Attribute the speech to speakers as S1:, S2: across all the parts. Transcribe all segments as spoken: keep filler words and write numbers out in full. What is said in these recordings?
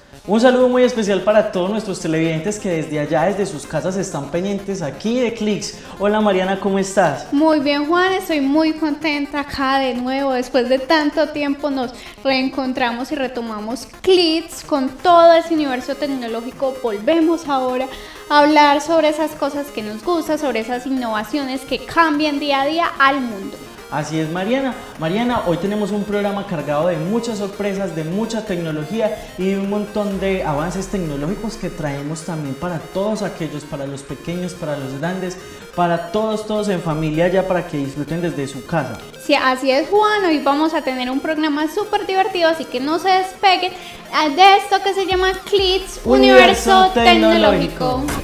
S1: Un saludo muy especial para todos nuestros televidentes que desde allá, desde sus casas, están pendientes aquí de Clics. Hola Mariana, ¿cómo estás?
S2: Muy bien, Juan, estoy muy contenta acá de nuevo. Después de tanto tiempo nos reencontramos y retomamos Clics con todo ese universo tecnológico. Volvemos ahora a hablar sobre esas cosas que nos gustan, sobre esas innovaciones que cambian día a día al mundo.
S1: Así es, Mariana. Mariana, hoy tenemos un programa cargado de muchas sorpresas, de mucha tecnología y de un montón de avances tecnológicos que traemos también para todos aquellos, para los pequeños, para los grandes, para todos, todos en familia ya, para que disfruten desde su casa.
S2: Sí, así es, Juan. Hoy vamos a tener un programa súper divertido, así que no se despeguen de esto que se llama Clics Universo, Universo Tecnológico. Tecnológico.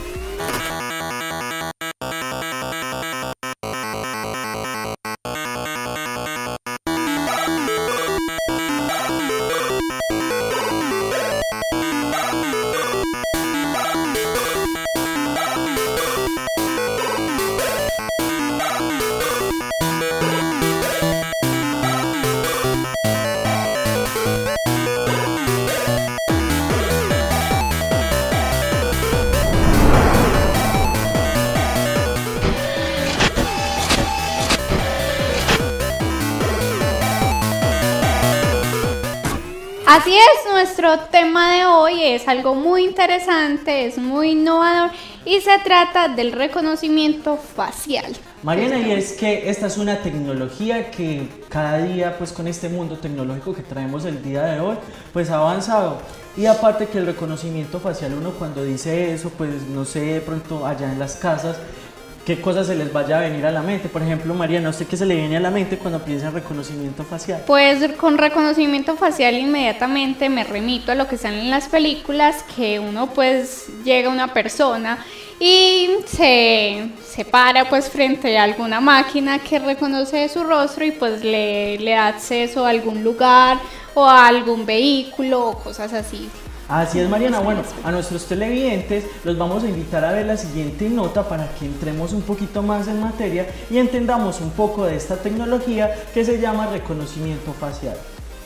S2: Así es, nuestro tema de hoy es algo muy interesante, es muy innovador y se trata del reconocimiento facial.
S1: Mariana, y es que esta es una tecnología que cada día, pues con este mundo tecnológico que traemos el día de hoy, pues ha avanzado. Y aparte que el reconocimiento facial, uno cuando dice eso, pues no sé, de pronto allá en las casas, qué cosas se les vaya a venir a la mente. Por ejemplo, Mariana, ¿a usted qué se le viene a la mente cuando piensa en reconocimiento facial?
S2: Pues con reconocimiento facial inmediatamente me remito a lo que sale en las películas, que uno pues llega a una persona y se, se para pues frente a alguna máquina que reconoce su rostro y pues le, le da acceso a algún lugar o a algún vehículo o cosas así.
S1: Así es, Mariana. Bueno, a nuestros televidentes los vamos a invitar a ver la siguiente nota para que entremos un poquito más en materia y entendamos un poco de esta tecnología que se llama reconocimiento facial.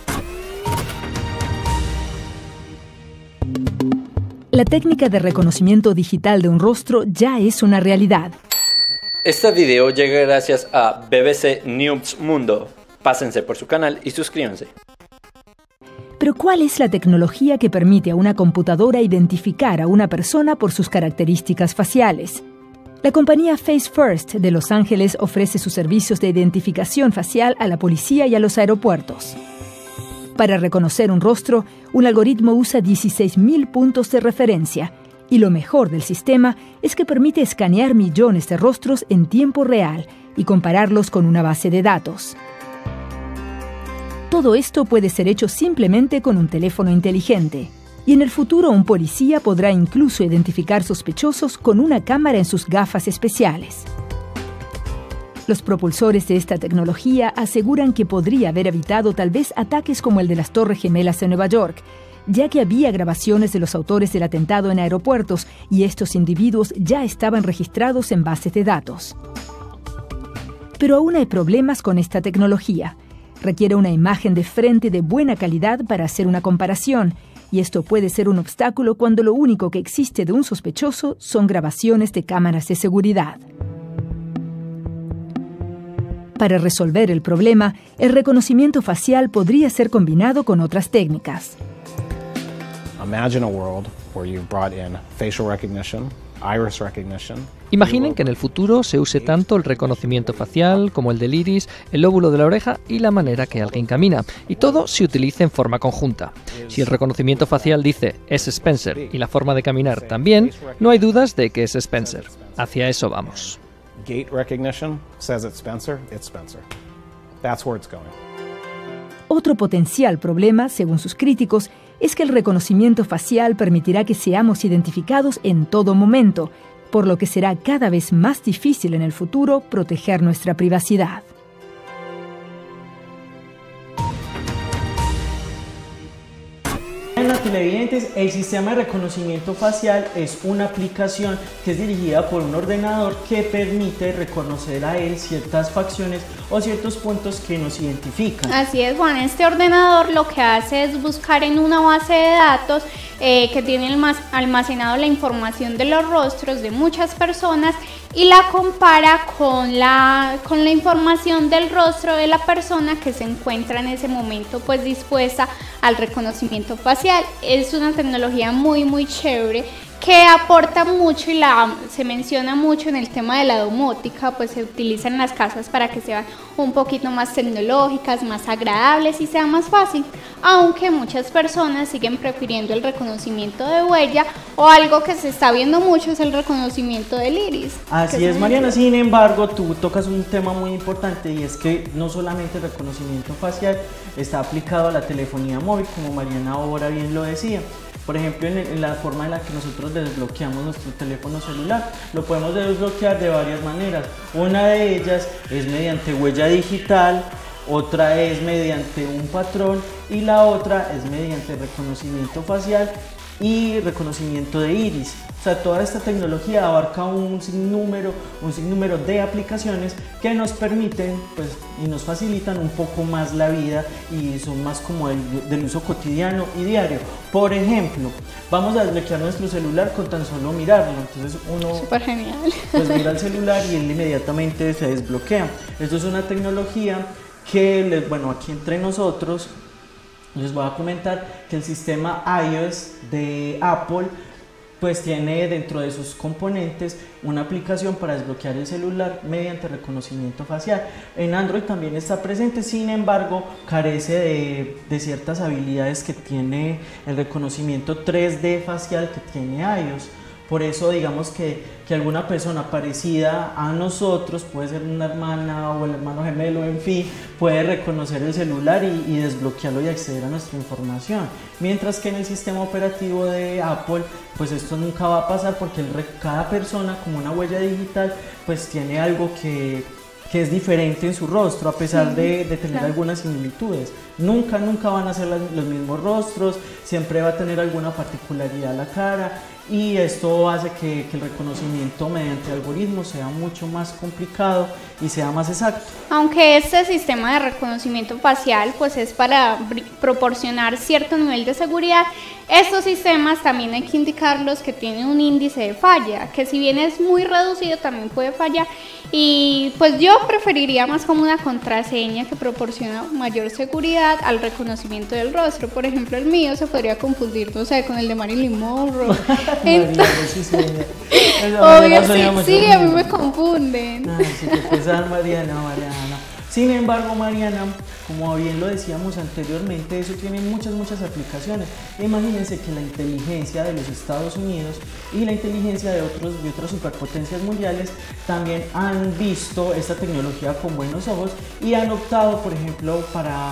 S3: La técnica de reconocimiento digital de un rostro ya es una realidad.
S4: Este video llega gracias a B B C News Mundo. Pásense por su canal y suscríbanse.
S3: Pero ¿cuál es la tecnología que permite a una computadora identificar a una persona por sus características faciales? La compañía Face First de Los Ángeles ofrece sus servicios de identificación facial a la policía y a los aeropuertos. Para reconocer un rostro, un algoritmo usa dieciséis mil puntos de referencia, y lo mejor del sistema es que permite escanear millones de rostros en tiempo real y compararlos con una base de datos. Todo esto puede ser hecho simplemente con un teléfono inteligente. Y en el futuro un policía podrá incluso identificar sospechosos con una cámara en sus gafas especiales. Los propulsores de esta tecnología aseguran que podría haber evitado tal vez ataques como el de las Torres Gemelas en Nueva York, ya que había grabaciones de los autores del atentado en aeropuertos y estos individuos ya estaban registrados en bases de datos. Pero aún hay problemas con esta tecnología. Requiere una imagen de frente de buena calidad para hacer una comparación, y esto puede ser un obstáculo cuando lo único que existe de un sospechoso son grabaciones de cámaras de seguridad. Para resolver el problema, el reconocimiento facial podría ser combinado con otras técnicas.
S5: Imagine a world where you brought in facial recognition, iris recognition.
S6: Imaginen que en el futuro se use tanto el reconocimiento facial como el del iris, el lóbulo de la oreja y la manera que alguien camina, y todo se utilice en forma conjunta. Si el reconocimiento facial dice es Spencer y la forma de caminar también, no hay dudas de que es Spencer. Hacia eso vamos.
S5: Gait recognition says it's Spencer, it's Spencer. That's where it's going.
S3: Otro potencial problema, según sus críticos, es que el reconocimiento facial permitirá que seamos identificados en todo momento, por lo que será cada vez más difícil en el futuro proteger nuestra privacidad.
S1: Ana, televidentes, el sistema de reconocimiento facial es una aplicación que es dirigida por un ordenador que permite reconocer a él ciertas facciones o ciertos puntos que nos identifican.
S2: Así es, Juan. Este ordenador lo que hace es buscar en una base de datos eh, que tiene almacenado la información de los rostros de muchas personas y la compara con la, con la información del rostro de la persona que se encuentra en ese momento pues dispuesta al reconocimiento facial. Es una tecnología muy muy chévere que aporta mucho y la, se menciona mucho en el tema de la domótica, pues se utiliza en las casas para que sean un poquito más tecnológicas, más agradables y sea más fácil, aunque muchas personas siguen prefiriendo el reconocimiento de huella o algo que se está viendo mucho es el reconocimiento del iris.
S1: Así es, Mariana, sin embargo, tú tocas un tema muy importante y es que no solamente el reconocimiento facial está aplicado a la telefonía móvil, como Mariana ahora bien lo decía. Por ejemplo, en, en la forma en la que nosotros desbloqueamos nuestro teléfono celular, lo podemos desbloquear de varias maneras. Una de ellas es mediante huella digital, otra es mediante un patrón y la otra es mediante reconocimiento facial y reconocimiento de iris. O sea, toda esta tecnología abarca un sinnúmero, un sinnúmero de aplicaciones que nos permiten pues, y nos facilitan un poco más la vida y son más como del, del uso cotidiano y diario. Por ejemplo, vamos a desbloquear nuestro celular con tan solo mirarlo. Entonces uno
S2: Súper genial.
S1: Pues mira el celular y él inmediatamente se desbloquea. Esto es una tecnología que, bueno, aquí entre nosotros les voy a comentar que el sistema iOS de Apple pues tiene dentro de sus componentes una aplicación para desbloquear el celular mediante reconocimiento facial. En Android también está presente, sin embargo carece de, de ciertas habilidades que tiene el reconocimiento tres D facial que tiene iOS. Por eso digamos que, que alguna persona parecida a nosotros, puede ser una hermana o el hermano gemelo, en fin, puede reconocer el celular y, y desbloquearlo y acceder a nuestra información. Mientras que en el sistema operativo de Apple, pues esto nunca va a pasar porque el, cada persona como una huella digital, pues tiene algo que, que es diferente en su rostro, a pesar sí, de, de tener claro. algunas similitudes. Nunca, nunca van a ser las, los mismos rostros, siempre va a tener alguna particularidad la cara. Y esto hace que, que el reconocimiento mediante algoritmos sea mucho más complicado y sea más exacto.
S2: Aunque este sistema de reconocimiento facial pues es para proporcionar cierto nivel de seguridad, estos sistemas también hay que indicarlos que tienen un índice de falla, que si bien es muy reducido también puede fallar y pues yo preferiría más como una contraseña que proporciona mayor seguridad al reconocimiento del rostro. Por ejemplo, el mío se podría confundir, no sé, con el de Marilyn Monroe.
S1: Entonces,
S2: Mariana, sí, obvio, sí, sí, a mí me confunden.
S1: Ay, sí, que pesar, Mariana, Mariana. Sin embargo, Mariana, como bien lo decíamos anteriormente, eso tiene muchas, muchas aplicaciones. Imagínense que la inteligencia de los Estados Unidos y la inteligencia de, otros, de otras superpotencias mundiales también han visto esta tecnología con buenos ojos y han optado, por ejemplo, para,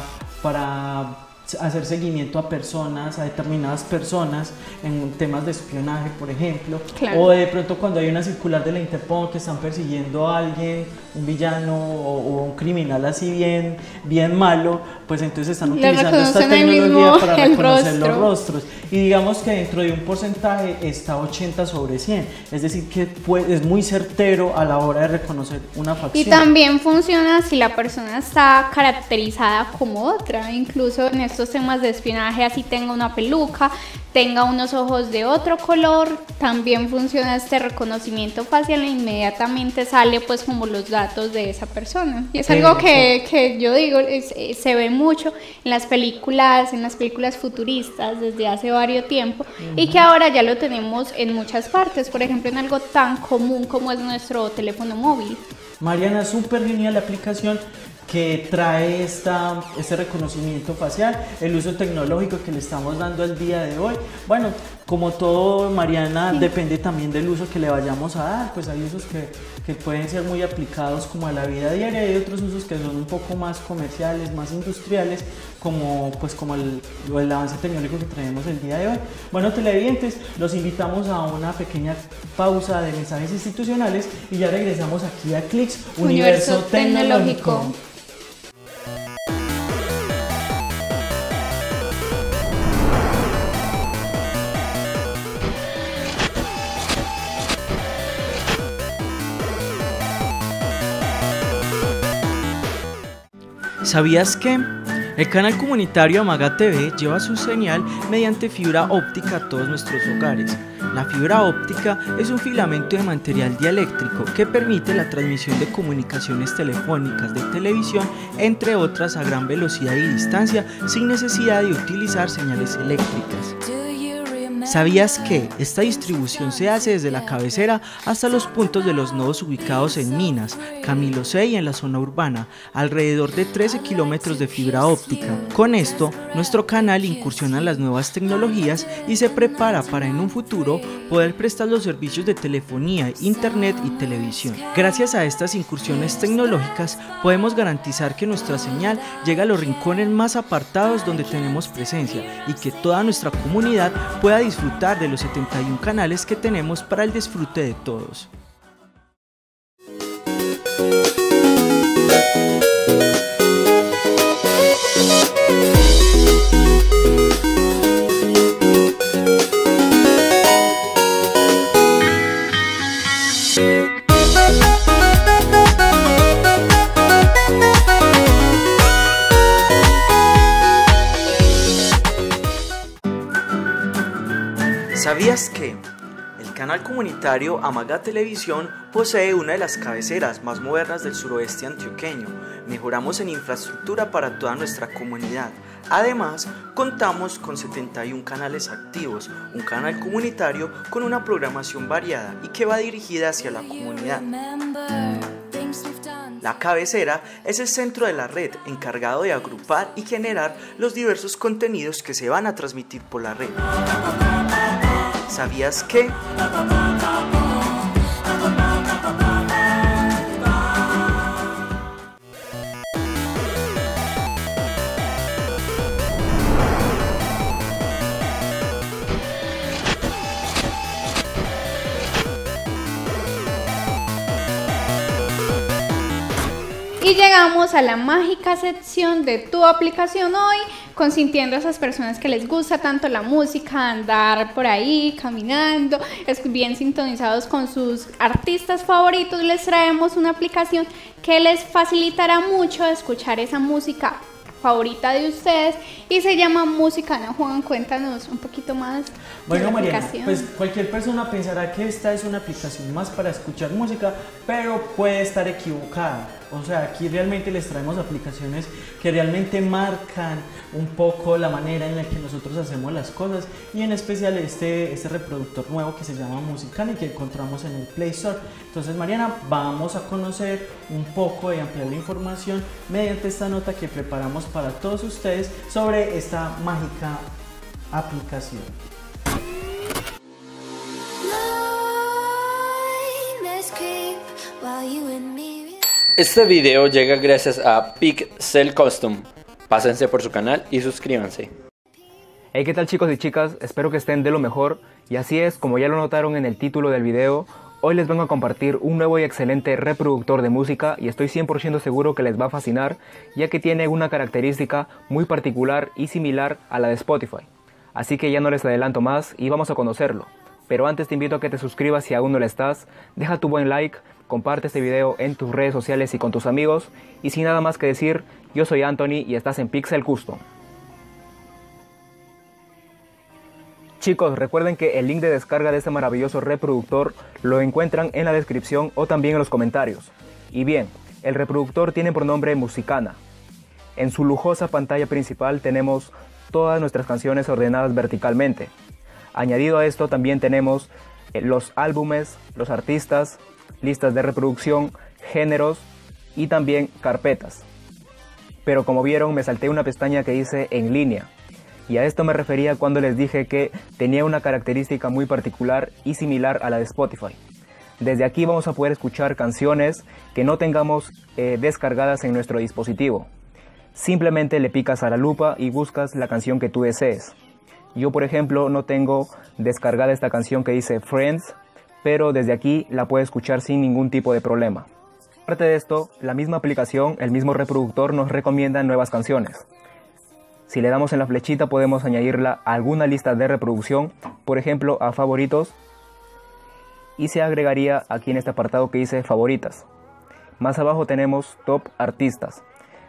S1: para hacer seguimiento a personas, a determinadas personas en temas de espionaje, por ejemplo, claro. O de pronto cuando hay una circular de la Interpol que están persiguiendo a alguien, un villano o, o un criminal así bien, bien malo, pues entonces están utilizando esta tecnología para reconocer rostro. los rostros. Y digamos que dentro de un porcentaje está ochenta sobre cien, es decir que puede, es muy certero a la hora de reconocer una facción.
S2: Y también funciona si la persona está caracterizada como otra, incluso en estos temas de espionaje, así tenga una peluca, tenga unos ojos de otro color, también funciona este reconocimiento facial e inmediatamente sale pues como los datos de esa persona. Y es algo que, que yo digo, es, se ve mucho en las películas, en las películas futuristas desde hace varios tiempo uh-huh. y que ahora ya lo tenemos en muchas partes, por ejemplo en algo tan común como es nuestro teléfono móvil.
S1: Mariana, súper genial la aplicación que trae esta, este reconocimiento facial, el uso tecnológico que le estamos dando al día de hoy. Bueno, como todo, Mariana, sí. depende también del uso que le vayamos a dar, pues hay usos que, que pueden ser muy aplicados como a la vida diaria y hay otros usos que son un poco más comerciales, más industriales, como, pues, como el, el avance tecnológico que traemos el día de hoy. Bueno, televidentes, los invitamos a una pequeña pausa de mensajes institucionales y ya regresamos aquí a Clix, Universo, Universo Tecnológico. Tecnológico. ¿Sabías que? El canal comunitario Amaga T V lleva su señal mediante fibra óptica a todos nuestros hogares. La fibra óptica es un filamento de material dieléctrico que permite la transmisión de comunicaciones telefónicas, de televisión, entre otras a gran velocidad y distancia sin necesidad de utilizar señales eléctricas. ¿Sabías que esta distribución se hace desde la cabecera hasta los puntos de los nodos ubicados en Minas, Camilo seis y en la zona urbana, alrededor de trece kilómetros de fibra óptica? Con esto, nuestro canal incursiona en las nuevas tecnologías y se prepara para en un futuro poder prestar los servicios de telefonía, internet y televisión. Gracias a estas incursiones tecnológicas podemos garantizar que nuestra señal llega a los rincones más apartados donde tenemos presencia y que toda nuestra comunidad pueda disfrutar disfrutar de los setenta y uno canales que tenemos para el disfrute de todos. ¿Sabías que? El canal comunitario Amaga Televisión posee una de las cabeceras más modernas del suroeste antioqueño. Mejoramos en infraestructura para toda nuestra comunidad. Además, contamos con setenta y uno canales activos, un canal comunitario con una programación variada y que va dirigida hacia la comunidad. La cabecera es el centro de la red encargado de agrupar y generar los diversos contenidos que se van a transmitir por la red. ¿Sabías que?
S2: Y llegamos a la mágica sección de Tu Aplicación Hoy, consintiendo a esas personas que les gusta tanto la música, andar por ahí caminando, bien sintonizados con sus artistas favoritos. Les traemos una aplicación que les facilitará mucho escuchar esa música favorita de ustedes y se llama Musicana. Juan, cuéntanos un poquito más.
S1: Bueno, Mariana, pues cualquier persona pensará que esta es una aplicación más para escuchar música, pero puede estar equivocada. O sea, aquí realmente les traemos aplicaciones que realmente marcan un poco la manera en la que nosotros hacemos las cosas, y en especial este, este reproductor nuevo que se llama Musicana y que encontramos en el Play Store. Entonces, Mariana, vamos a conocer un poco y ampliar la información mediante esta nota que preparamos para todos ustedes sobre esta mágica aplicación.
S4: Este video llega gracias a Pixel Custom. Pásense por su canal y suscríbanse.
S7: Hey, ¿qué tal chicos y chicas? Espero que estén de lo mejor. Y así es, como ya lo notaron en el título del video, hoy les vengo a compartir un nuevo y excelente reproductor de música y estoy cien por ciento seguro que les va a fascinar, ya que tiene una característica muy particular y similar a la de Spotify. Así que ya no les adelanto más y vamos a conocerlo. Pero antes te invito a que te suscribas si aún no lo estás, deja tu buen like, comparte este video en tus redes sociales y con tus amigos, y sin nada más que decir, yo soy Anthony y estás en Pixel Custom. Chicos, recuerden que el link de descarga de este maravilloso reproductor lo encuentran en la descripción o también en los comentarios. Y bien, el reproductor tiene por nombre Musicana. En su lujosa pantalla principal tenemos todas nuestras canciones ordenadas verticalmente. Añadido a esto también tenemos los álbumes, los artistas, listas de reproducción, géneros y también carpetas. Pero como vieron, me salté una pestaña que dice en línea. Y a esto me refería cuando les dije que tenía una característica muy particular y similar a la de Spotify. Desde aquí vamos a poder escuchar canciones que no tengamos eh, descargadas en nuestro dispositivo. Simplemente le picas a la lupa y buscas la canción que tú desees. Yo, por ejemplo, no tengo descargada esta canción que dice Friends, pero desde aquí la puedo escuchar sin ningún tipo de problema. Aparte de esto, la misma aplicación, el mismo reproductor nos recomienda nuevas canciones. Si le damos en la flechita podemos añadirla a alguna lista de reproducción, por ejemplo a favoritos, y se agregaría aquí en este apartado que dice favoritas. Más abajo tenemos top artistas.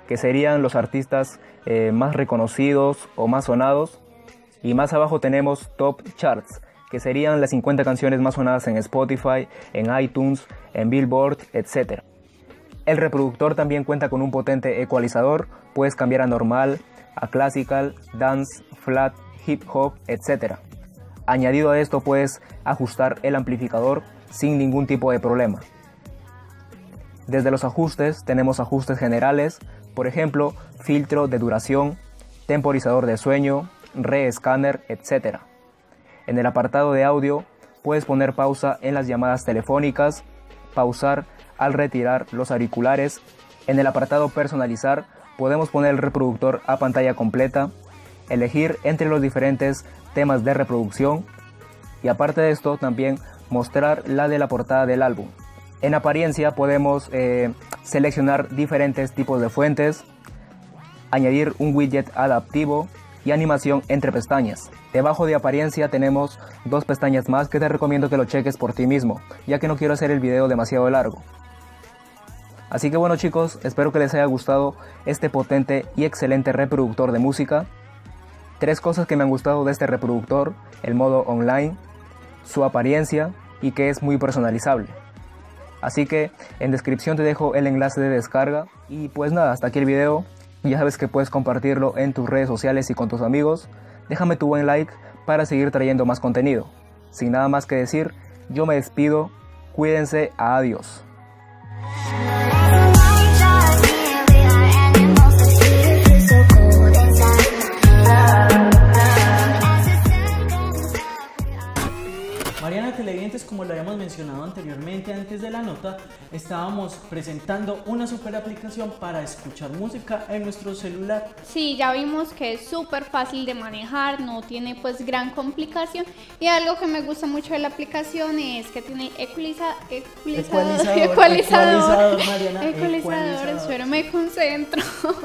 S7: que serían los artistas eh, más reconocidos o más sonados. Y más abajo tenemos Top Charts, que serían las cincuenta canciones más sonadas en Spotify, en iTunes, en Billboard, etcétera. El reproductor también cuenta con un potente ecualizador, puedes cambiar a normal, a classical, dance, flat, hip hop, etcétera. Añadido a esto puedes ajustar el amplificador sin ningún tipo de problema. Desde los ajustes tenemos ajustes generales, por ejemplo, filtro de duración, temporizador de sueño, re-escáner, etcétera. En el apartado de audio puedes poner pausa en las llamadas telefónicas, pausar al retirar los auriculares. En el apartado personalizar podemos poner el reproductor a pantalla completa, elegir entre los diferentes temas de reproducción y aparte de esto también mostrar la de la portada del álbum. En apariencia podemos eh, seleccionar diferentes tipos de fuentes, añadir un widget adaptivo y animación entre pestañas. Debajo de apariencia tenemos dos pestañas más que te recomiendo que lo cheques por ti mismo, ya que no quiero hacer el video demasiado largo. Así que bueno chicos, espero que les haya gustado este potente y excelente reproductor de música. Tres cosas que me han gustado de este reproductor: el modo online, su apariencia y que es muy personalizable. Así que en descripción te dejo el enlace de descarga y pues nada, hasta aquí el video. Ya sabes que puedes compartirlo en tus redes sociales y con tus amigos. Déjame tu buen like para seguir trayendo más contenido. Sin nada más que decir, yo me despido. Cuídense, adiós.
S1: Mariana, televidentes, como lo habíamos mencionado anteriormente antes de la nota, estábamos presentando una super aplicación para escuchar música en nuestro celular.
S2: Sí, ya vimos que es súper fácil de manejar, no tiene pues gran complicación, y algo que me gusta mucho de la aplicación es que tiene ecualiza, ecualizador,
S1: Ecualizador,
S2: ecualizador,
S1: ecualizador, Mariana,
S2: ecualizador,
S1: ecualizador.
S2: espero me concentro,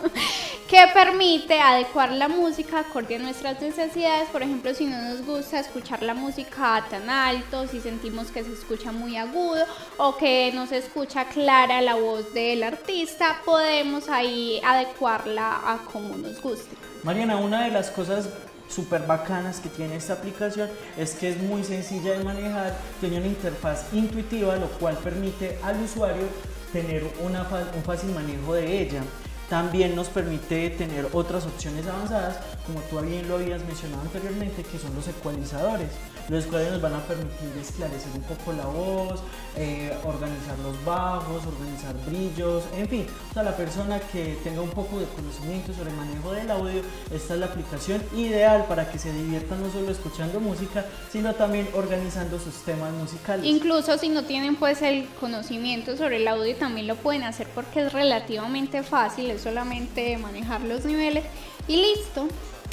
S2: que permite adecuar la música acorde a nuestras necesidades. Por ejemplo, si no nos gusta escuchar la música tan alto, si sentimos que se escucha muy agudo o que no se escucha clara la voz del artista, podemos ahí adecuarla a como nos guste.
S1: Mariana, una de las cosas súper bacanas que tiene esta aplicación es que es muy sencilla de manejar, tiene una interfaz intuitiva, lo cual permite al usuario tener una, un fácil manejo de ella. También nos permite tener otras opciones avanzadas, como tú bien lo habías mencionado anteriormente, que son los ecualizadores, los cuales nos van a permitir esclarecer un poco la voz, eh, organizar los bajos, organizar brillos, en fin, o sea, la persona que tenga un poco de conocimiento sobre el manejo del audio, esta es la aplicación ideal para que se diviertan no solo escuchando música, sino también organizando sus temas musicales.
S2: Incluso si no tienen pues el conocimiento sobre el audio, también lo pueden hacer porque es relativamente fácil, es solamente manejar los niveles y listo.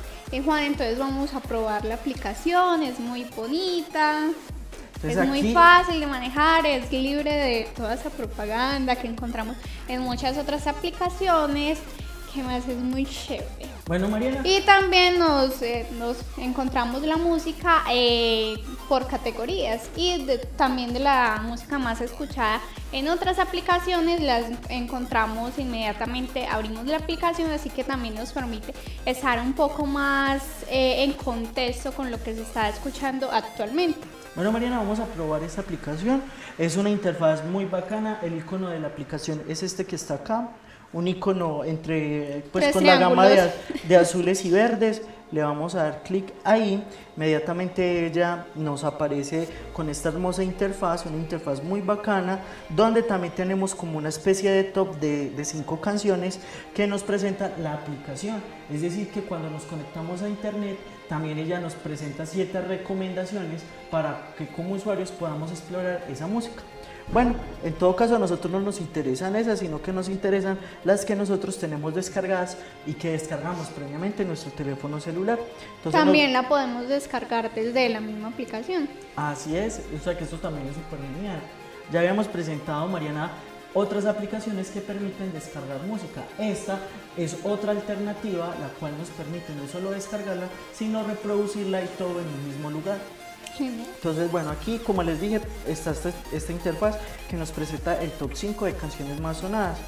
S2: Y Juan, entonces vamos a probar la aplicación, es muy bonita, entonces, es aquí muy fácil de manejar, es libre de toda esa propaganda que encontramos en muchas otras aplicaciones, que más es muy chévere.
S1: Bueno, Mariana.
S2: Y también nos, eh, nos encontramos la música eh, por categorías y de, también de la música más escuchada en otras aplicaciones las encontramos inmediatamente, abrimos la aplicación, así que también nos permite estar un poco más eh, en contexto con lo que se está escuchando actualmente.
S1: Bueno, Mariana, vamos a probar esta aplicación, es una interfaz muy bacana, el icono de la aplicación es este que está acá, un icono entre, pues
S2: Tres
S1: con la gama de,
S2: triángulos.
S1: de azules y verdes. Le vamos a dar clic ahí, inmediatamente ella nos aparece con esta hermosa interfaz, una interfaz muy bacana, donde también tenemos como una especie de top de, de cinco canciones que nos presenta la aplicación. Es decir, que cuando nos conectamos a internet, también ella nos presenta ciertas recomendaciones para que como usuarios podamos explorar esa música. Bueno, en todo caso a nosotros no nos interesan esas, sino que nos interesan las que nosotros tenemos descargadas y que descargamos previamente en nuestro teléfono celular. Entonces,
S2: también
S1: nos...
S2: la podemos descargar desde la misma aplicación.
S1: Así es, o sea que esto también es súper genial. Ya habíamos presentado, Mariana, otras aplicaciones que permiten descargar música. Esta es otra alternativa, la cual nos permite no solo descargarla, sino reproducirla y todo en el mismo lugar. Entonces, bueno, aquí como les dije está esta, esta interfaz que nos presenta el top cinco de canciones más sonadas.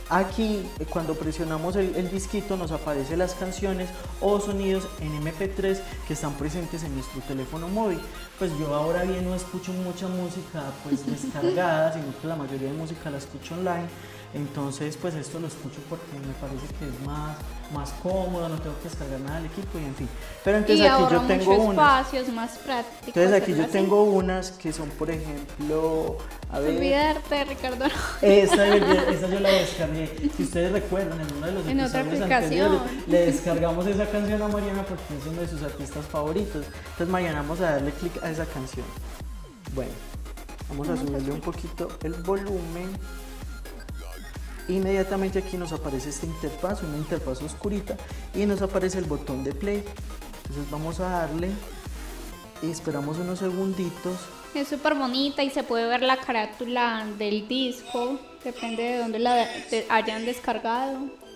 S1: aquí cuando presionamos el, el disquito nos aparecen las canciones o sonidos en eme pe tres que están presentes en nuestro teléfono móvil. Pues yo ahora bien no escucho mucha música pues descargada, sino que la mayoría de música la escucho online. Entonces pues esto lo escucho porque me parece que es más, más cómodo, no tengo que descargar nada del equipo y en fin. Pero entonces
S2: y
S1: aquí yo tengo
S2: mucho
S1: unas.
S2: espacio, es más práctico.
S1: Entonces aquí yo
S2: así.
S1: tengo unas que son por ejemplo, a ver.
S2: Olvidarte, Ricardo.
S1: Esta, esta yo la descargué. Si ustedes recuerdan, en uno de los
S2: en otra
S1: episodios
S2: aplicación
S1: anteriores le descargamos esa canción a Mariana porque es uno de sus artistas favoritos. Entonces Mariana, vamos a darle clic a esa canción. Bueno, vamos a subirle un poquito el volumen. Inmediatamente aquí nos aparece esta interfaz, una interfaz oscurita, y nos aparece el botón de play. Entonces vamos a darle y esperamos unos segunditos.
S2: Es súper bonita y se puede ver la carátula del disco, depende de dónde la de, hayan descargado.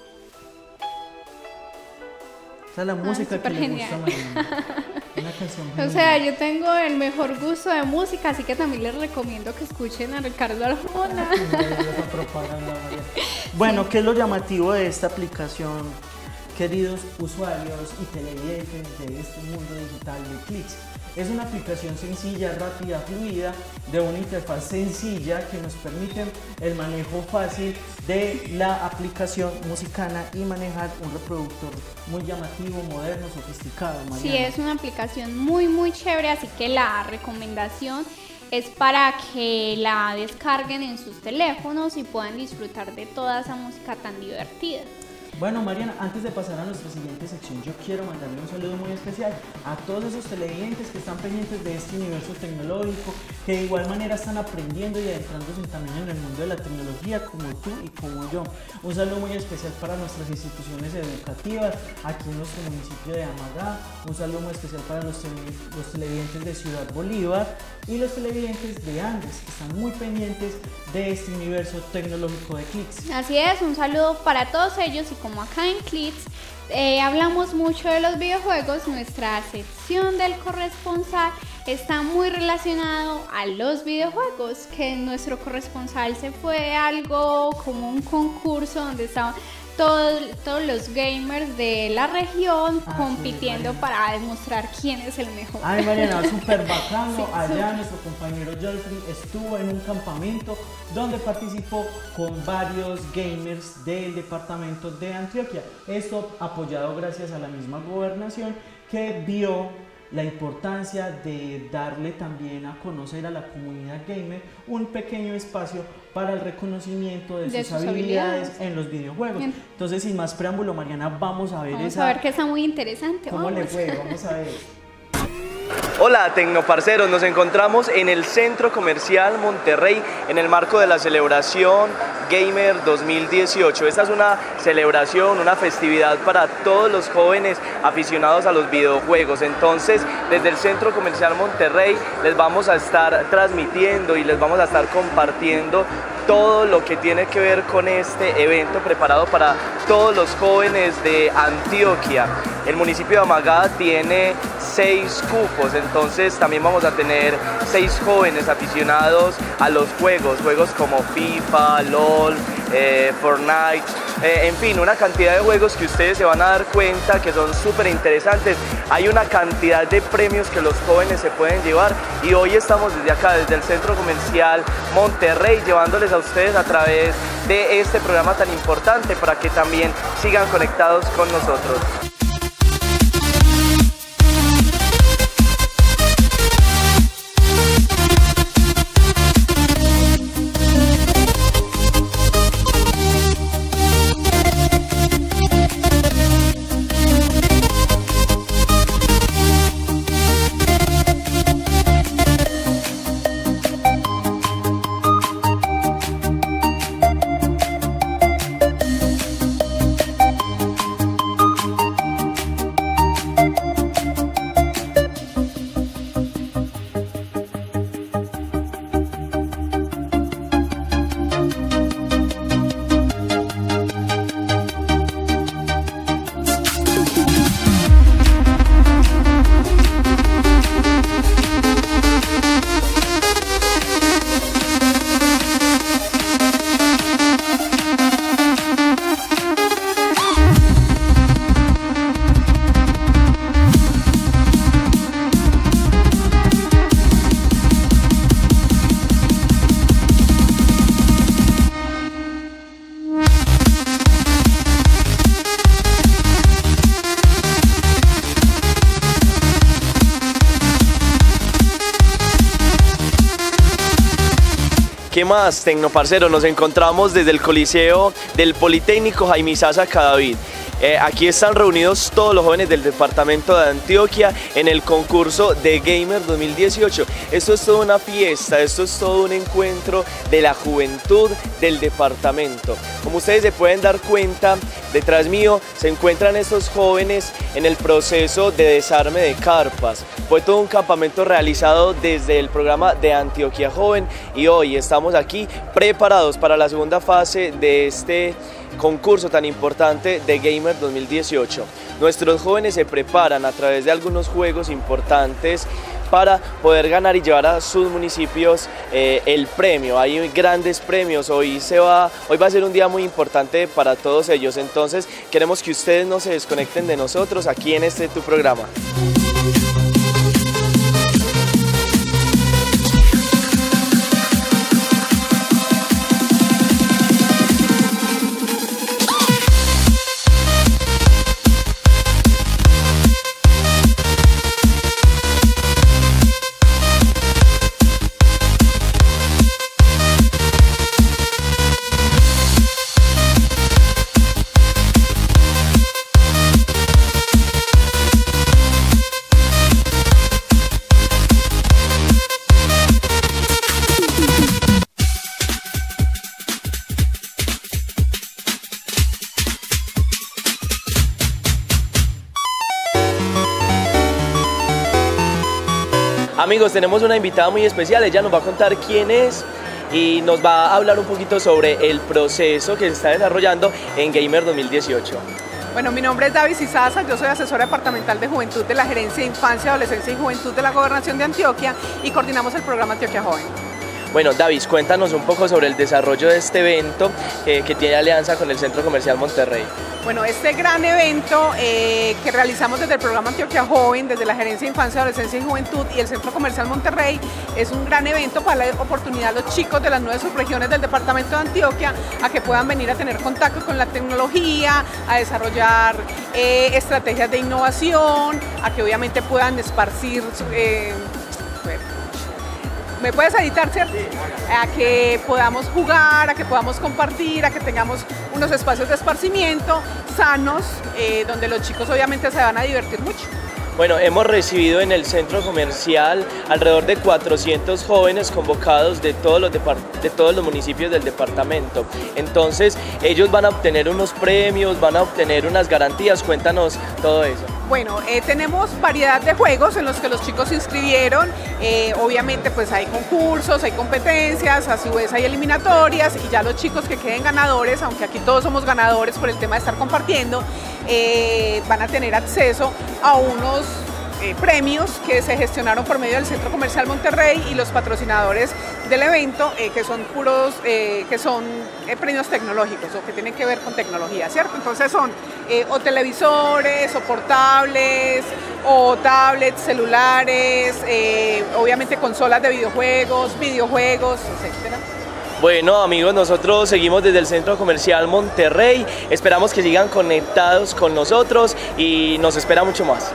S1: Esa es la música
S2: ah,
S1: que le
S2: genial.
S1: gusta a Mariana. Una canción
S2: O sea, yo tengo el mejor gusto de música, así que también les recomiendo que escuchen a Ricardo Arjona.
S1: Bueno, ¿qué es lo llamativo de esta aplicación, queridos usuarios y televidentes de este mundo digital de Clics? Es una aplicación sencilla, rápida, fluida, de una interfaz sencilla que nos permite el manejo fácil de la aplicación Musicana y manejar un reproductor muy llamativo, moderno, sofisticado. Mariana.
S2: Sí, es una aplicación muy muy chévere, así que la recomendación es para que la descarguen en sus teléfonos y puedan disfrutar de toda esa música tan divertida.
S1: Bueno, Mariana, antes de pasar a nuestra siguiente sección, yo quiero mandarle un saludo muy especial a todos esos televidentes que están pendientes de este universo tecnológico, que de igual manera están aprendiendo y adentrándose también en el mundo de la tecnología, como tú y como yo. Un saludo muy especial para nuestras instituciones educativas, aquí en nuestro municipio de Amagá. Un saludo muy especial para los, tele, los televidentes de Ciudad Bolívar y los televidentes de Andes, que están muy pendientes de este universo tecnológico de Clics.
S2: Así es, un saludo para todos ellos y como acá en Clics eh, hablamos mucho de los videojuegos, nuestra sección del corresponsal está muy relacionado a los videojuegos, que nuestro corresponsal se fue a algo como un concurso donde estaban todos, todos los gamers de la región ah, compitiendo sí, para demostrar quién es el mejor.
S1: Ay, Mariana, súper bacano. Sí, allá sí. Nuestro compañero Jeffrey estuvo en un campamento donde participó con varios gamers del departamento de Antioquia. Esto apoyado gracias a la misma gobernación que vio la importancia de darle también a conocer a la comunidad gamer un pequeño espacio para el reconocimiento de, de sus, sus habilidades, habilidades en los videojuegos. Bien. Entonces, sin más preámbulo, Mariana, vamos a ver
S2: vamos
S1: esa...
S2: Vamos a ver que está muy interesante.
S1: ¿Cómo
S2: vamos.
S1: le fue? Vamos a ver.
S7: Hola tecnoparceros, nos encontramos en el Centro Comercial Monterrey en el marco de la celebración Gamer dos mil dieciocho. Esta es una celebración, una festividad para todos los jóvenes aficionados a los videojuegos. Entonces, desde el Centro Comercial Monterrey les vamos a estar transmitiendo y les vamos a estar compartiendo todo lo que tiene que ver con este evento preparado para todos los jóvenes de Antioquia. El municipio de Amagá tiene seis cupos, entonces también vamos a tener seis jóvenes aficionados a los juegos, juegos como FIFA, LOL, eh, Fortnite, eh, en fin, una cantidad de juegos que ustedes se van a dar cuenta que son súper interesantes. Hay una cantidad de premios que los jóvenes se pueden llevar y hoy estamos desde acá, desde el Centro Comercial Monterrey, llevándoles a ustedes a través de este programa tan importante para que también sigan conectados con nosotros.
S8: ¿Qué más, Tecnoparcero? Nos encontramos desde el Coliseo del Politécnico Jaime Sasa Cadavid. Eh, aquí están reunidos todos los jóvenes del departamento de Antioquia en el concurso de Gamer dos mil dieciocho. Esto es toda una fiesta, esto es todo un encuentro de la juventud del departamento. Como ustedes se pueden dar cuenta, detrás mío se encuentran estos jóvenes en el proceso de desarme de carpas. Fue todo un campamento realizado desde el programa de Antioquia Joven y hoy estamos aquí preparados para la segunda fase de este concurso tan importante de Gamer dos mil dieciocho. Nuestros jóvenes se preparan a través de algunos juegos importantes para poder ganar y llevar a sus municipios eh, el premio. Hay grandes premios, hoy, se va, hoy va a ser un día muy importante para todos ellos, entonces queremos que ustedes no se desconecten de nosotros aquí en este tu programa. Amigos, tenemos una invitada muy especial, ella nos va a contar quién es y nos va a hablar un poquito sobre el proceso que se está desarrollando en Gamer dos mil dieciocho.
S9: Bueno, mi nombre es David Cizaza, yo soy asesora departamental de Juventud de la Gerencia de Infancia, Adolescencia y Juventud de la Gobernación de Antioquia y coordinamos el programa Antioquia Joven.
S8: Bueno, David, cuéntanos un poco sobre el desarrollo de este evento eh, que tiene alianza con el Centro Comercial Monterrey.
S9: Bueno, este gran evento eh, que realizamos desde el programa Antioquia Joven, desde la Gerencia de Infancia, Adolescencia y Juventud y el Centro Comercial Monterrey, es un gran evento para dar oportunidad a los chicos de las nueve subregiones del departamento de Antioquia a que puedan venir a tener contacto con la tecnología, a desarrollar eh, estrategias de innovación, a que obviamente puedan esparcir... Eh, ¿Me puedes editar, cierto? A que podamos jugar, a que podamos compartir, a que tengamos unos espacios de esparcimiento sanos, eh, donde los chicos obviamente se van a divertir mucho.
S8: Bueno, hemos recibido en el centro comercial alrededor de cuatrocientos jóvenes convocados de todos los, de todos los municipios del departamento. Entonces, ellos van a obtener unos premios, van a obtener unas garantías. Cuéntanos todo eso.
S9: Bueno, eh, tenemos variedad de juegos en los que los chicos se inscribieron. Eh, obviamente, pues hay concursos, hay competencias, a su vez hay eliminatorias y ya los chicos que queden ganadores, aunque aquí todos somos ganadores por el tema de estar compartiendo, eh, van a tener acceso a unos eh, premios que se gestionaron por medio del Centro Comercial Monterrey y los patrocinadores del evento, eh, que son puros, eh, que son eh, premios tecnológicos o que tienen que ver con tecnología, ¿cierto? Entonces son eh, o televisores, o portables, o tablets, celulares, eh, obviamente consolas de videojuegos, videojuegos, etcétera.
S8: Bueno, amigos, nosotros seguimos desde el Centro Comercial Monterrey, esperamos que sigan conectados con nosotros y nos espera mucho más.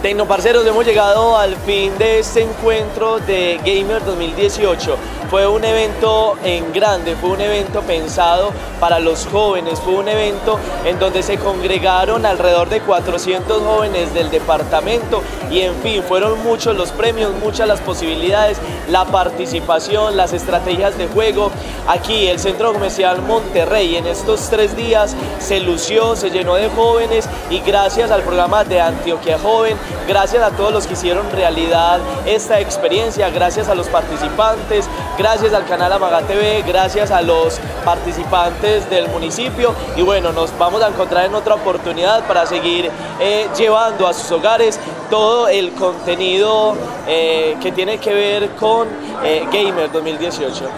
S8: Tecnoparceros, hemos llegado al fin de este encuentro de Gamer dos mil dieciocho. Fue un evento en grande, fue un evento pensado para los jóvenes, fue un evento en donde se congregaron alrededor de cuatrocientos jóvenes del departamento y en fin, fueron muchos los premios, muchas las posibilidades, la participación, las estrategias de juego. Aquí el Centro Comercial Monterrey en estos tres días se lució, se llenó de jóvenes y gracias al programa de Antioquia Joven, gracias a todos los que hicieron realidad esta experiencia, gracias a los participantes, gracias al canal Amaga T V, gracias a los participantes del municipio y bueno, nos vamos a encontrar en otra oportunidad para seguir eh, llevando a sus hogares todo el contenido eh, que tiene que ver con eh, Gamer dos mil dieciocho.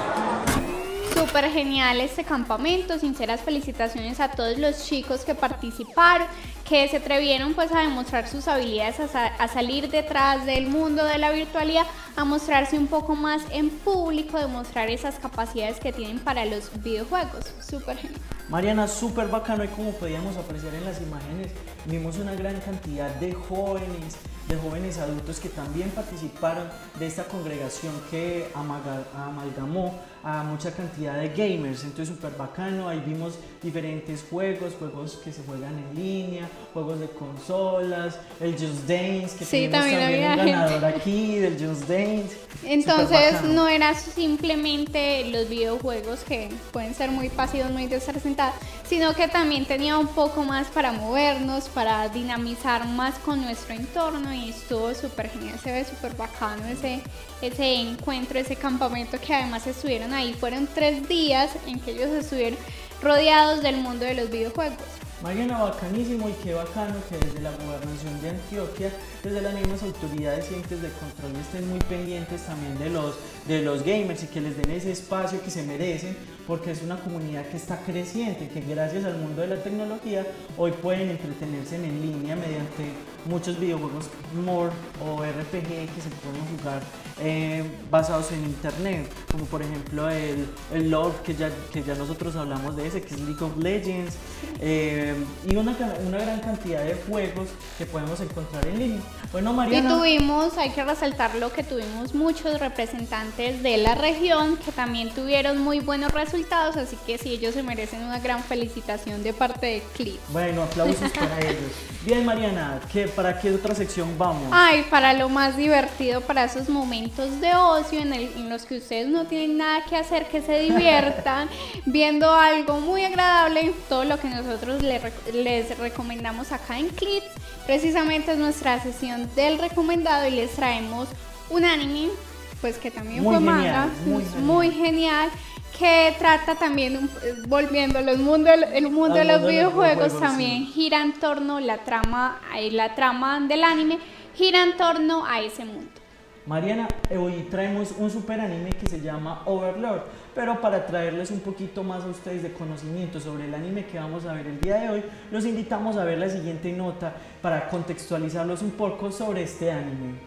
S2: Súper genial este campamento, sinceras felicitaciones a todos los chicos que participaron, que se atrevieron pues a demostrar sus habilidades, a, sa a salir detrás del mundo de la virtualidad, a mostrarse un poco más en público, demostrar esas capacidades que tienen para los videojuegos. Súper genial.
S1: Mariana, súper bacano, y como podíamos apreciar en las imágenes, vimos una gran cantidad de jóvenes, de jóvenes adultos que también participaron de esta congregación que amaga, amalgamó a mucha cantidad de gamers, entonces súper bacano. Ahí vimos diferentes juegos, juegos que se juegan en línea, juegos de consolas, el Just Dance, que
S2: sí,
S1: tenemos
S2: también,
S1: también
S2: había
S1: un ganador
S2: gente
S1: aquí del Just Dance.
S2: Entonces no era simplemente los videojuegos que pueden ser muy pasivos, muy despresentados, sino que también tenía un poco más para movernos, para dinamizar más con nuestro entorno y estuvo súper genial, se ve súper bacano ese, ese encuentro, ese campamento que además estuvieron ahí. Fueron tres días en que ellos estuvieron rodeados del mundo de los videojuegos.
S1: Mariana, bacanísimo, y qué bacano que desde la gobernación de Antioquia, desde las mismas autoridades y entes de control estén muy pendientes también de los, de los gamers y que les den ese espacio que se merecen, porque es una comunidad que está creciente, que gracias al mundo de la tecnología hoy pueden entretenerse en línea mediante muchos videojuegos more o R P G que se pueden jugar eh, basados en internet, como por ejemplo el, el LoL, que ya, que ya nosotros hablamos de ese, que es League of Legends, eh, y una, una gran cantidad de juegos que podemos encontrar en línea. Bueno, Mariana.
S2: Y tuvimos, hay que resaltarlo, que tuvimos muchos representantes de la región que también tuvieron muy buenos resultados, así que sí, ellos se merecen una gran felicitación de parte de Clip.
S1: Bueno, aplausos para ellos. Bien, Mariana, ¿qué, ¿para qué otra sección vamos?
S2: Ay, para lo más divertido, para esos momentos de ocio en, el, en los que ustedes no tienen nada que hacer, que se diviertan viendo algo muy agradable, todo lo que nosotros les, les recomendamos acá en Clips. Precisamente es nuestra sesión del recomendado y les traemos un anime, pues que también
S1: muy
S2: fue
S1: genial,
S2: manga,
S1: muy,
S2: muy, muy genial, que trata también, volviendo al mundo, el mundo de los videojuegos, también sí. gira en torno, la trama, la trama del anime gira en torno a ese mundo.
S1: Mariana, hoy traemos un super anime que se llama Overlord, pero para traerles un poquito más a ustedes de conocimiento sobre el anime que vamos a ver el día de hoy, los invitamos a ver la siguiente nota para contextualizarlos un poco sobre este anime.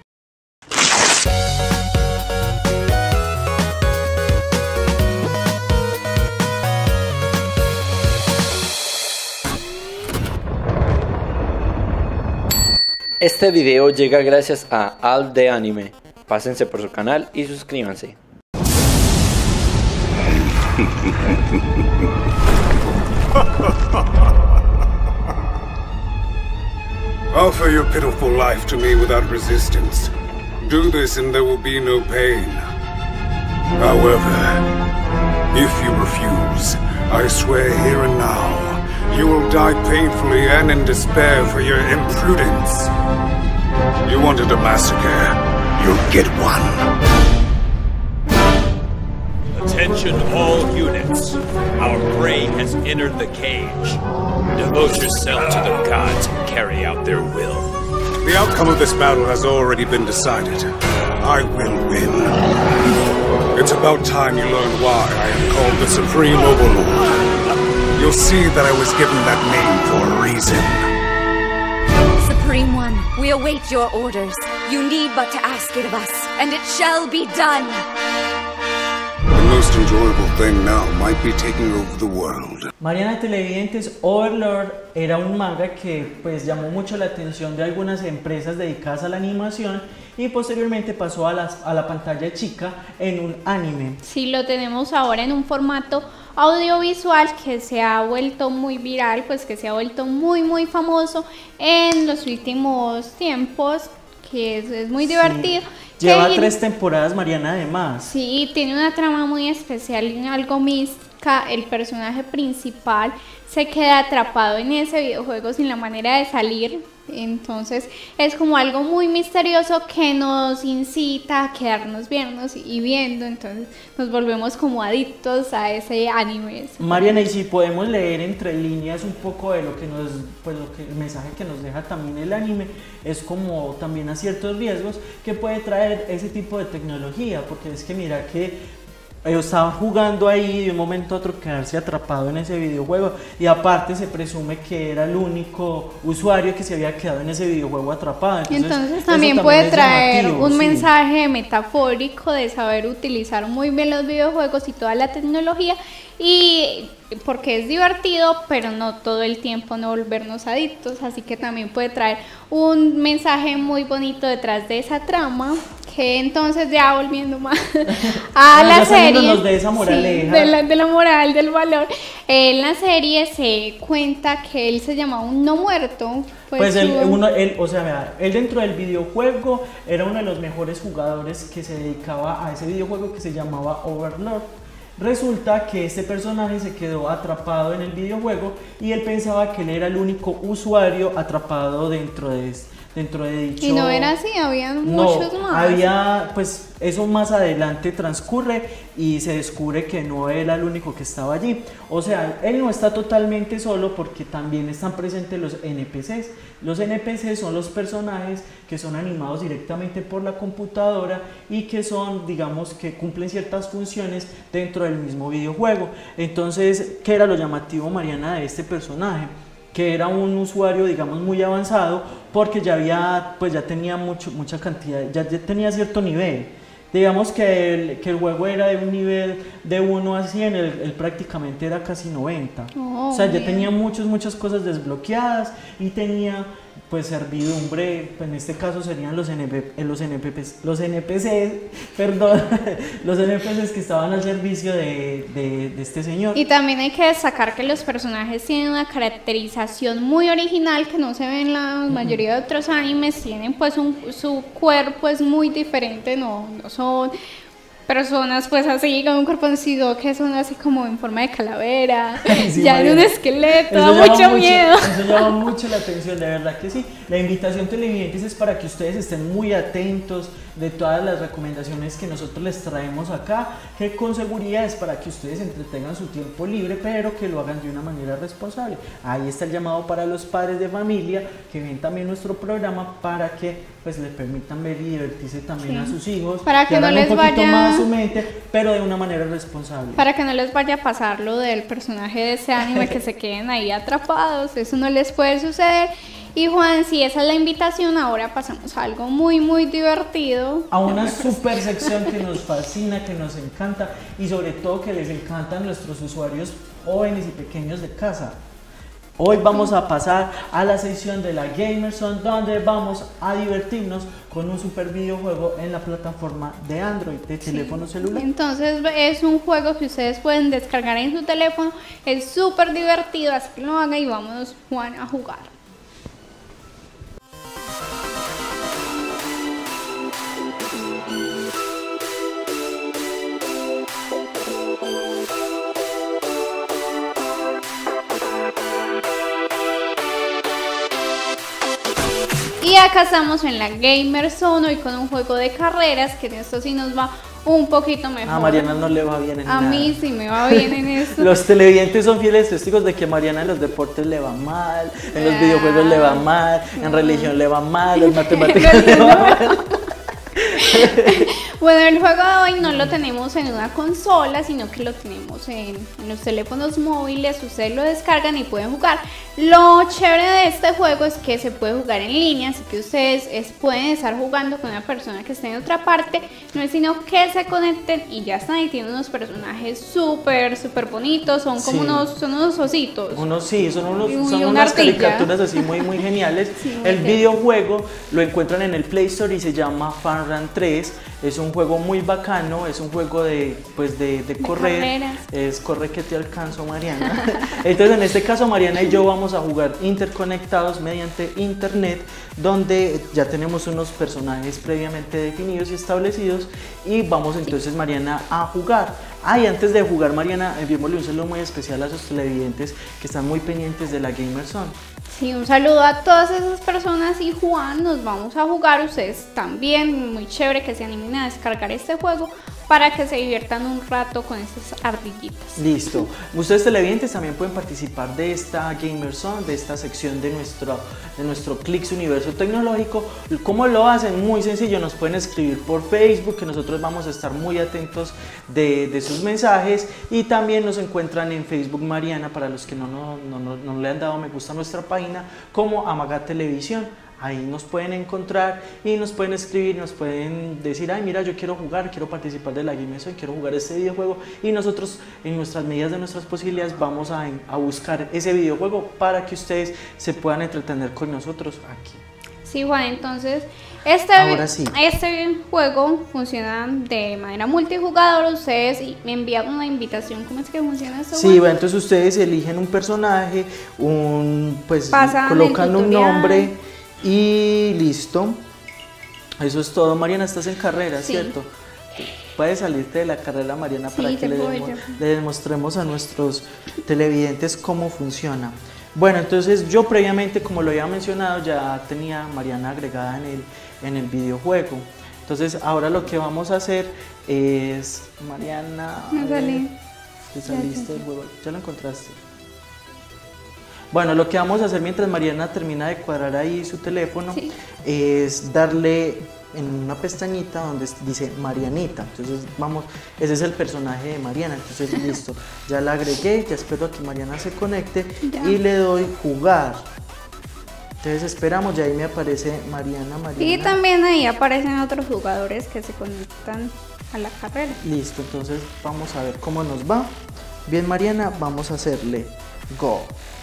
S4: Este video llega gracias a Al de Anime. Pásense por su canal y suscríbanse.
S10: Offer your pitiful life to me without resistance. Do this and there will be no pain. However, if you refuse, I swear here and now, you will die painfully and in despair for your imprudence. You wanted a massacre, you'll get one.
S11: Attention all units. Our prey has entered the cage. Devote yourself to the gods and carry out their will.
S10: The outcome of this battle has already been decided. I will win. It's about time you learn why I am called the Supreme Overlord. You'll see that I was given that name for a reason.
S12: Supreme One, we await your orders. You need but to ask it of us, and it shall be done.
S10: When most enjoyable thing now might be taking over the world.
S1: Mariana televidentes, Overlord era un manga que pues llamó mucho la atención de algunas empresas dedicadas a la animación y posteriormente pasó a, las, a la pantalla chica en un anime.
S2: Sí, lo tenemos ahora en un formato audiovisual que se ha vuelto muy viral, pues que se ha vuelto muy muy famoso en los últimos tiempos, que es, es muy divertido.
S1: Sí. Lleva
S2: que,
S1: tres temporadas, Mariana, además. Sí,
S2: tiene una trama muy especial y algo mística. El personaje principal se queda atrapado en ese videojuego sin la manera de salir. Entonces es como algo muy misterioso que nos incita a quedarnos viendo y viendo. Entonces nos volvemos como adictos a ese anime.
S1: Mariana, y si podemos leer entre líneas un poco de lo que nos, pues lo que, el mensaje que nos deja también el anime, es como también a ciertos riesgos que puede traer ese tipo de tecnología, porque es que mira que ellos estaban jugando ahí de un momento a otro quedarse atrapado en ese videojuego, y aparte se presume que era el único usuario que se había quedado en ese videojuego atrapado.
S2: Entonces, Entonces también, también puede traer un sí. mensaje metafórico de saber utilizar muy bien los videojuegos y toda la tecnología, y porque es divertido, pero no todo el tiempo no volvernos adictos, así que también puede traer un mensaje muy bonito detrás de esa trama. Que entonces ya volviendo más a la serie
S1: de esa moraleja,
S2: sí, de, la, de la moral, del valor, en la serie se cuenta que él se llamaba un no muerto.
S1: Pues, pues él, uno, él, o sea, mira, él dentro del videojuego era uno de los mejores jugadores que se dedicaba a ese videojuego que se llamaba Overlord. Resulta que este personaje se quedó atrapado en el videojuego y él pensaba que él era el único usuario atrapado dentro de este. Dentro de dicho...
S2: Y no era así, había muchos
S1: no,
S2: más.
S1: Había, pues eso más adelante transcurre y se descubre que no era el único que estaba allí. O sea, él no está totalmente solo porque también están presentes los N P Cs. Los N P Cs son los personajes que son animados directamente por la computadora y que son, digamos, que cumplen ciertas funciones dentro del mismo videojuego. Entonces, ¿qué era lo llamativo, Mariana, de este personaje? Que era un usuario, digamos, muy avanzado, porque ya había, pues ya tenía mucho, mucha cantidad, ya, ya tenía cierto nivel. Digamos que el, que el juego era de un nivel de uno a cien, él, él prácticamente era casi noventa. Oh, o sea, ya bien. Tenía muchas, muchas cosas desbloqueadas y tenía pues servidumbre, pues en este caso serían los, N P, los, N P Cs, los N P Cs, perdón, los N P Cs que estaban al servicio de, de, de este señor.
S2: Y también hay que destacar que los personajes tienen una caracterización muy original que no se ve en la mayoría de otros animes, tienen pues un, su cuerpo es muy diferente, no, no son personas pues así con un cuerpo sino que son así como en forma de calavera, sí, ya en un esqueleto, da mucho, mucho miedo.
S1: Eso llama mucho la atención, de verdad que sí. La invitación televidentes es para que ustedes estén muy atentos de todas las recomendaciones que nosotros les traemos acá, que con seguridad es para que ustedes entretengan su tiempo libre, pero que lo hagan de una manera responsable. Ahí está el llamado para los padres de familia que ven también nuestro programa para que pues le permitan ver y divertirse también sí. a sus hijos,
S2: para que no les
S1: un poquito
S2: vaya
S1: más su mente, pero de una manera responsable.
S2: Para que no les vaya a pasar lo del personaje de ese anime que se queden ahí atrapados, eso no les puede suceder. Y Juan, si esa es la invitación, ahora pasamos a algo muy muy divertido.
S1: A una super sección que nos fascina, que nos encanta y sobre todo que les encantan nuestros usuarios jóvenes y pequeños de casa. Hoy vamos a pasar a la sección de la Gamerson, donde vamos a divertirnos con un super videojuego en la plataforma de Android, de teléfono
S2: sí.
S1: celular.
S2: Entonces es un juego que ustedes pueden descargar en su teléfono, es súper divertido, así que lo hagan y vámonos, Juan, a jugar. Y acá estamos en la Gamerson hoy con un juego de carreras, que en esto sí nos va un poquito mejor.
S1: A Mariana no le va bien en
S2: A
S1: nada.
S2: mí sí me va bien en esto.
S1: Los televidentes son fieles testigos de que a Mariana en los deportes le va mal, en los ah, videojuegos le va mal, en religión le va mal, en matemáticas le va mal.
S2: Bueno, el juego de hoy no lo tenemos en una consola, sino que lo tenemos en, en los teléfonos móviles. Ustedes lo descargan y pueden jugar. Lo chévere de este juego es que se puede jugar en línea, así que ustedes es, pueden estar jugando con una persona que esté en otra parte. No es sino que se conecten y ya están. Y tienen unos personajes súper, súper bonitos. Son como
S1: Sí.
S2: unos, son unos ositos.
S1: Unos sí, son, unos,
S2: Y
S1: son
S2: una
S1: unas
S2: ardilla.
S1: caricaturas así muy, muy geniales.
S2: Sí, muy
S1: el
S2: bien.
S1: videojuego lo encuentran en el Play Store y se llama Fun Run tres. Es un juego muy bacano, es un juego de, pues de, de correr.
S2: carreras.
S1: Es corre que te alcanzo, Mariana. Entonces, en este caso, Mariana y yo vamos a jugar interconectados mediante internet, donde ya tenemos unos personajes previamente definidos y establecidos y vamos entonces, Mariana, a jugar. Ah, y antes de jugar, Mariana, enviémosle un saludo muy especial a sus televidentes que están muy pendientes de la Gamer Zone.
S2: Sí, un saludo a todas esas personas y Juan, nos vamos a jugar, ustedes también, muy chévere que se animen a descargar este juego para que se diviertan un rato con estas ardillitas.
S1: Listo. Ustedes televidentes también pueden participar de esta Gamer Zone, de esta sección de nuestro, de nuestro Clix Universo Tecnológico. ¿Cómo lo hacen? Muy sencillo, nos pueden escribir por Facebook, que nosotros vamos a estar muy atentos de, de sus mensajes, y también nos encuentran en Facebook, Mariana, para los que no, no, no, no, no le han dado me gusta a nuestra página, como Amagat Televisión. Ahí nos pueden encontrar y nos pueden escribir, nos pueden decir, ay, mira, yo quiero jugar, quiero participar de la Gamer Zone, quiero jugar este videojuego, y nosotros, en nuestras medidas de nuestras posibilidades, vamos a, a buscar ese videojuego para que ustedes se puedan entretener con nosotros aquí.
S2: Sí, Juan, entonces este,
S1: Ahora sí.
S2: este juego funciona de manera multijugador. Ustedes me envían una invitación. ¿Cómo es que funciona esto?
S1: Sí, bueno, entonces ustedes eligen un personaje, un, pues
S2: Pasan
S1: colocan
S2: el
S1: un
S2: tutorial.
S1: nombre y listo. Eso es todo. Mariana, estás en carrera,
S2: Sí.
S1: ¿cierto? Puedes salirte de la carrera, Mariana,
S2: Sí,
S1: para
S2: te
S1: que le,
S2: puedo
S1: demo-
S2: yo.
S1: le demostremos a nuestros televidentes cómo funciona. Bueno, entonces yo previamente, como lo había mencionado, ya tenía a Mariana agregada en el, en el videojuego. Entonces ahora lo que vamos a hacer es, Mariana, a
S2: Me
S1: ver,
S2: salí.
S1: te
S2: Ya,
S1: saliste
S2: ya,
S1: del juego, ya lo encontraste. Bueno, lo que vamos a hacer mientras Mariana termina de cuadrar ahí su teléfono,
S2: Sí.
S1: es darle en una pestañita donde dice Marianita. Entonces vamos, ese es el personaje de Mariana. Entonces listo, ya la agregué, ya espero a que Mariana se conecte
S2: Ya.
S1: y le doy jugar. Entonces esperamos, ya ahí me aparece Mariana, Mariana.
S2: Y también ahí aparecen otros jugadores que se conectan a la carrera.
S1: Listo, entonces vamos a ver cómo nos va. Bien, Mariana, vamos a hacerle go.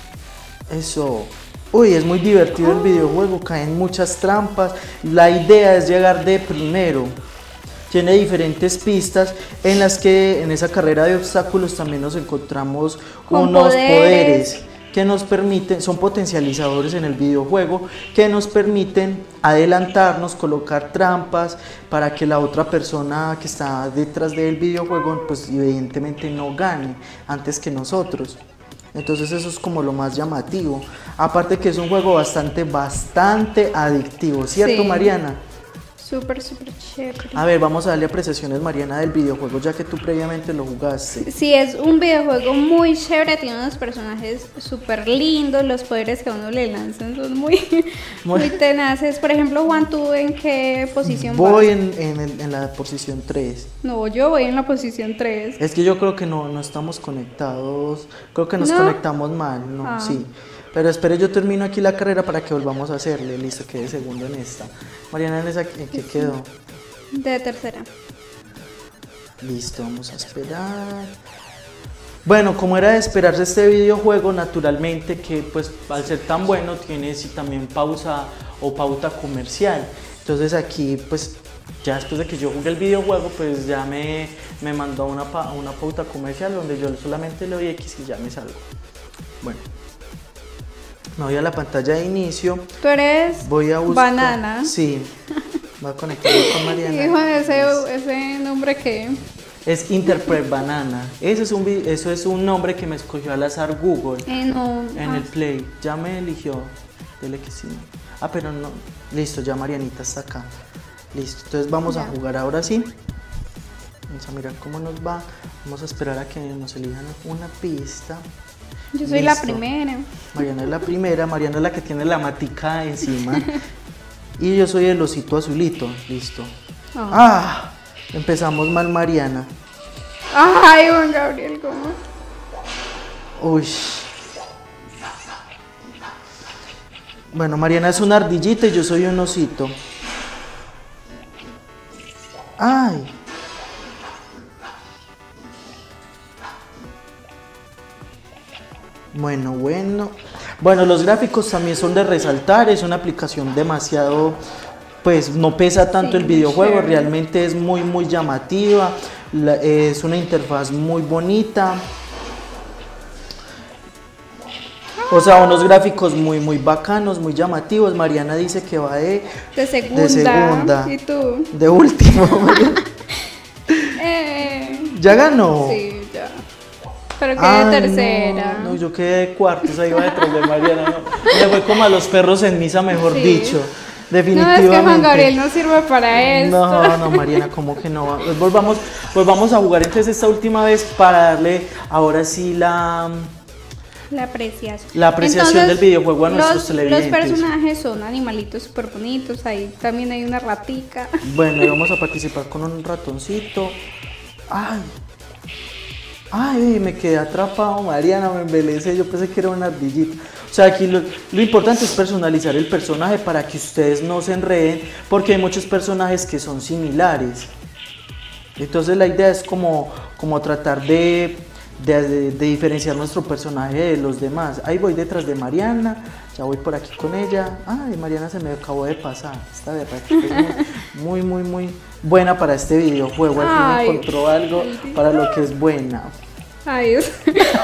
S1: Eso. Uy, es muy divertido el videojuego, caen muchas trampas. La idea es llegar de primero. Tiene diferentes pistas en las que en esa carrera de obstáculos también nos encontramos
S2: Con
S1: unos
S2: poderes.
S1: poderes que nos permiten, son potencializadores en el videojuego, que nos permiten adelantarnos, colocar trampas para que la otra persona que está detrás del videojuego, pues evidentemente no gane antes que nosotros. Entonces eso es como lo más llamativo. Aparte que es un juego bastante, bastante adictivo, ¿cierto,
S2: Sí.
S1: Mariana?
S2: Súper, súper chévere.
S1: A ver, vamos a darle apreciaciones, Mariana, del videojuego, ya que tú previamente lo jugaste.
S2: Sí, es un videojuego muy chévere, tiene unos personajes súper lindos, los poderes que a uno le lanzan son muy,
S1: Muy-
S2: muy tenaces. Por ejemplo, Juan, ¿tú en qué posición
S1: Voy
S2: vas?
S1: en, en, el- en la posición tres.
S2: No, yo voy en la posición tres.
S1: Es que yo creo que no, no estamos conectados, creo que nos
S2: ¿No?
S1: conectamos mal, no,
S2: Ah.
S1: sí. Pero espere, yo termino aquí la carrera para que volvamos a hacerle. Listo, quede segundo en esta. Mariana, ¿en esa en qué quedó?
S2: De tercera.
S1: Listo, vamos a esperar. Bueno, como era de esperarse este videojuego, naturalmente que pues al ser tan bueno tiene sí, también pausa o pauta comercial. Entonces aquí pues ya después de que yo jugué el videojuego pues ya me, me mandó una, pa- una pauta comercial donde yo solamente le doy X y ya me salgo. Bueno, me voy a la pantalla de inicio.
S2: Tú eres
S1: Voy a buscar.
S2: Banana.
S1: Sí, voy a conectarme con Mariana.
S2: Y Juan, ese, ese nombre que...
S1: Es Interpret Banana. Ese es un, vi- eso es un nombre que me escogió al azar Google
S2: Eh, no,
S1: en
S2: ah,
S1: el Play. Ya me eligió. Dele que sí. Ah, pero no. Listo, ya Marianita está acá. Listo, entonces vamos a
S2: Ya.
S1: jugar ahora sí. Vamos a mirar cómo nos va. Vamos a esperar a que nos elijan una pista.
S2: yo soy la
S1: Listo.
S2: primera.
S1: Mariana es la primera, Mariana es la que tiene la matica encima. Y yo soy el osito azulito. Listo.
S2: Oh.
S1: Ah, empezamos mal, Mariana.
S2: Ay, Juan Gabriel, ¿cómo?
S1: Uy. Bueno, Mariana es una ardillita y yo soy un osito. Ay. Bueno, bueno. Bueno, los gráficos también son de resaltar. Es una aplicación demasiado, pues no pesa tanto
S2: Sí,
S1: el videojuego.
S2: chévere.
S1: Realmente es muy, muy llamativa. La- es una interfaz muy bonita. O sea, unos gráficos muy, muy bacanos, muy llamativos. Mariana dice que va de,
S2: De segunda.
S1: de segunda.
S2: ¿Y tú?
S1: De último.
S2: Eh,
S1: ¿Ya ganó?
S2: Sí, ya. Pero quedé
S1: Ay,
S2: tercera.
S1: No, no, yo quedé de cuartos, ahí va detrás de Mariana. No. Me fue como a los perros en misa, mejor
S2: Sí.
S1: dicho.
S2: No, es
S1: Definitivamente.
S2: que Juan Gabriel no sirve para esto.
S1: No, no, Mariana, ¿cómo que no? Pues volvamos, volvamos a jugar entonces esta última vez para darle ahora sí la,
S2: La apreciación.
S1: la apreciación
S2: Entonces,
S1: del videojuego a nuestros
S2: los,
S1: televidentes.
S2: Los personajes son animalitos súper bonitos. Ahí también hay una ratica.
S1: Bueno, y vamos a participar con un ratoncito. Ay. Ay, me quedé atrapado, Mariana, me embelecé, yo pensé que era una ardillita. O sea, aquí lo, lo importante es personalizar el personaje para que ustedes no se enreden, porque hay muchos personajes que son similares. Entonces la idea es como, como tratar de, de, de- de diferenciar nuestro personaje de los demás. Ahí voy detrás de Mariana, ya voy por aquí con ella. Ay, Mariana se me acabó de pasar. Esta verdad que es muy, muy, muy buena para este videojuego. Al fin
S2: Ay,
S1: encontró algo para lo que es buena.
S2: Ay, es-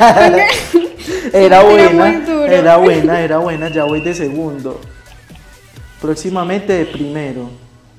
S1: Era
S2: Era
S1: buena,
S2: muy duro.
S1: era buena, era buena. Ya voy de segundo. Próximamente de primero.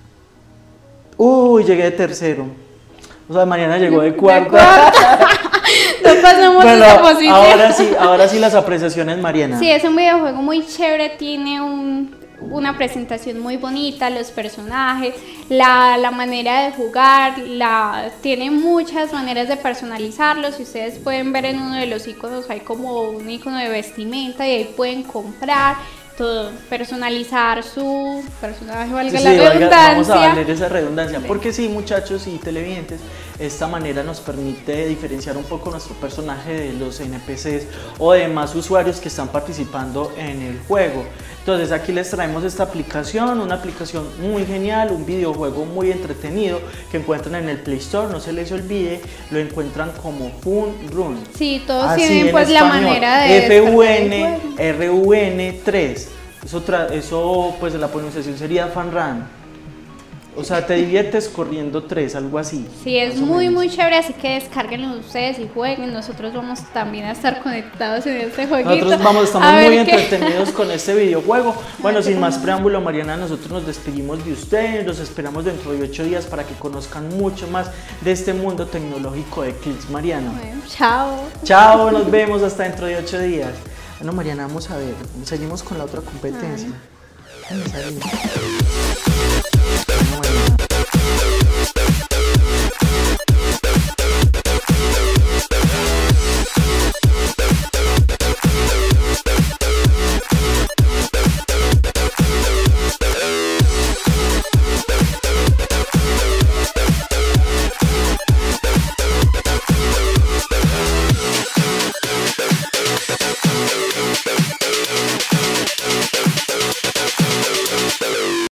S1: Uy, llegué de tercero. O sea, Mariana llegó de cuarta.
S2: no pasamos
S1: Bueno,
S2: esa posición.
S1: ahora sí, ahora sí las apreciaciones, Mariana.
S2: Sí, es un videojuego muy chévere, tiene un- una presentación muy bonita, los personajes, la, la manera de jugar, la, tiene muchas maneras de personalizarlos. Si ustedes pueden ver en uno de los iconos hay como un icono de vestimenta y ahí pueden comprar todo, personalizar su personaje, valga
S1: Sí,
S2: la
S1: sí, valga-
S2: redundancia.
S1: vamos a valer esa redundancia, porque sí, muchachos y televidentes, esta manera nos permite diferenciar un poco nuestro personaje de los N P Cs o de más usuarios que están participando en el juego. Entonces aquí les traemos esta aplicación, una aplicación muy genial, un videojuego muy entretenido que encuentran en el Play Store, no se les olvide, lo encuentran como Fun Run.
S2: Sí, todos
S1: Así
S2: tienen
S1: en
S2: pues la
S1: español,
S2: manera de
S1: F U N
S2: descargar el juego.
S1: R U N tres. Eso, tra- eso pues la pronunciación sería Fun Run. O sea, te diviertes corriendo tres, algo así.
S2: Sí, es
S1: más o
S2: muy
S1: menos.
S2: muy chévere, así que descárguenlo ustedes y jueguen. Nosotros vamos también a estar conectados en este jueguito.
S1: Nosotros vamos, estamos
S2: A ver
S1: muy
S2: qué-
S1: entretenidos con este videojuego. Bueno, sin más preámbulo, Mariana, nosotros nos despedimos de ustedes, los esperamos dentro de ocho días para que conozcan mucho más de este mundo tecnológico de Kids, Mariana.
S2: Bueno, chao.
S1: Chao, nos vemos hasta dentro de ocho días. Bueno, Mariana, vamos a ver, seguimos con la otra competencia. Ay, salí. Bueno.